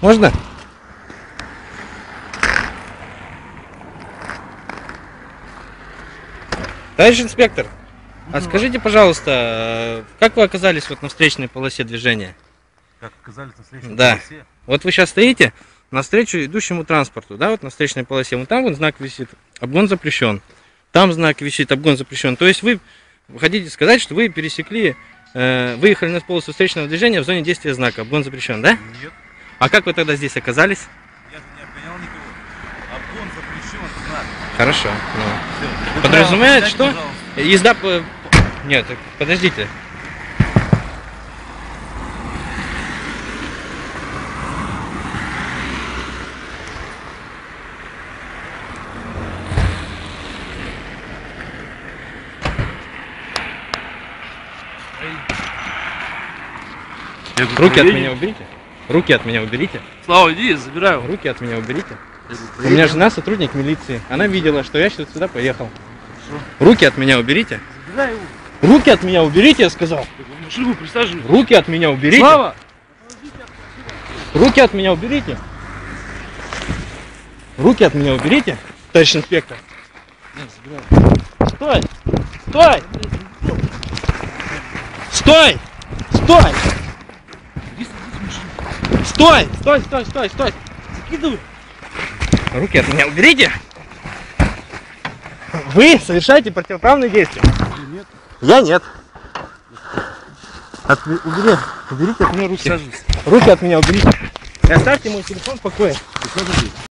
Можно? Товарищ инспектор, а скажите, пожалуйста, как вы оказались вот на встречной полосе движения? Как оказались на встречной Да. полосе? Вот вы сейчас стоите навстречу идущему транспорту, да, вот на встречной полосе. Вот там вот знак висит, обгон запрещен. Там знак висит, обгон запрещен. То есть вы хотите сказать, что вы пересекли, выехали на полосу встречного движения в зоне действия знака, обгон запрещен, да? Нет. А как вы тогда здесь оказались? Я же не обгонял никого. Обгон запрещен, знак. Хорошо. Ну. Всё. Подразумевает, Вы что пожалуйста. езда по... Нет, подождите. Я говорю, Руки от проедем. меня уберите. Руки от меня уберите. Слава, иди, забираю. Руки от меня уберите. Я говорю, У меня проедем. жена сотрудник милиции. Она видела, что я сейчас сюда поехал. Хорошо. Руки от меня уберите. Забирай его. Руки от меня уберите, я сказал. Я говорю, в машину присаживай. Руки от меня уберите. Слава! Руки от меня уберите. Руки от меня уберите, товарищ инспектор. Нет, забирай. Стой! Стой! Стой! Стой! Иди, садись в машину. Стой! Стой! Стой! Стой! Стой! Закидывай. Руки от меня уберите! Вы совершаете противоправные действия. Или нет? Я нет. Уберите от меня руки. Присаживайся. Руки от меня уберите. И оставьте мой телефон в покое. Присаживайся.